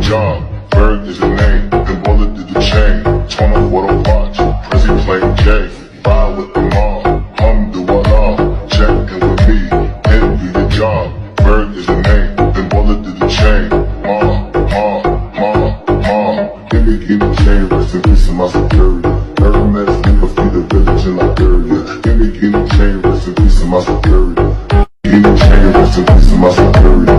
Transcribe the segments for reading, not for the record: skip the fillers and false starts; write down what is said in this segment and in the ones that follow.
job. Bird is the name, and bullet did the chain. Turn up what I watch, Prezi playing J. Ride with the mob, alhamdulillah. Check in with me, envy the job. Bird is the name, and bullet did the chain. Give me chain, rest in peace in my security. Hermes nigga feed the village in Liberia. Give me chain, rest in peace in my security. Give me chain, rest in peace in my security.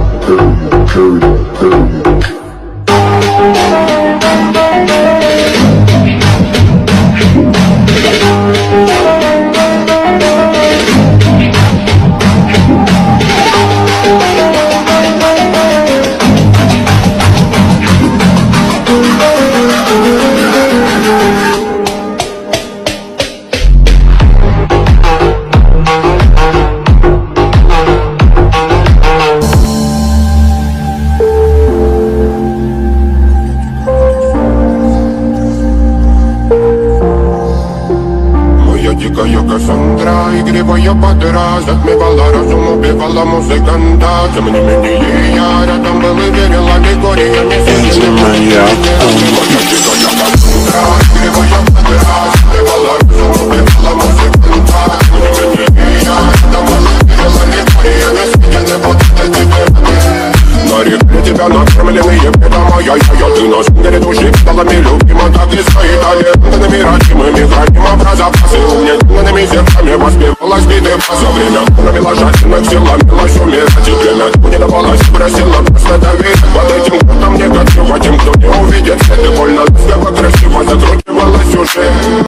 Дикая Кассандра, игривая подра, затмевала разум, убивала музыканта. Тем не менее я рядом был и верила, Григория не сидел. Моя дикая Кассандра, игривая подра, затмевала разум, убивала музыканта. Тем не менее я рядом был и верила, Григория не сидел. Вот это тебе. На реке тебя накормленные беда моя. Ты на сумере души сталами любима, так и свои талентами родимыми храним образопасы. Умненными зерками воспевалась биты за время провела жадных сил, ломилась умирать. И время не давалось, просила просто доверить. Под этим годом не хочу, а тем, кто не увидит, это больно.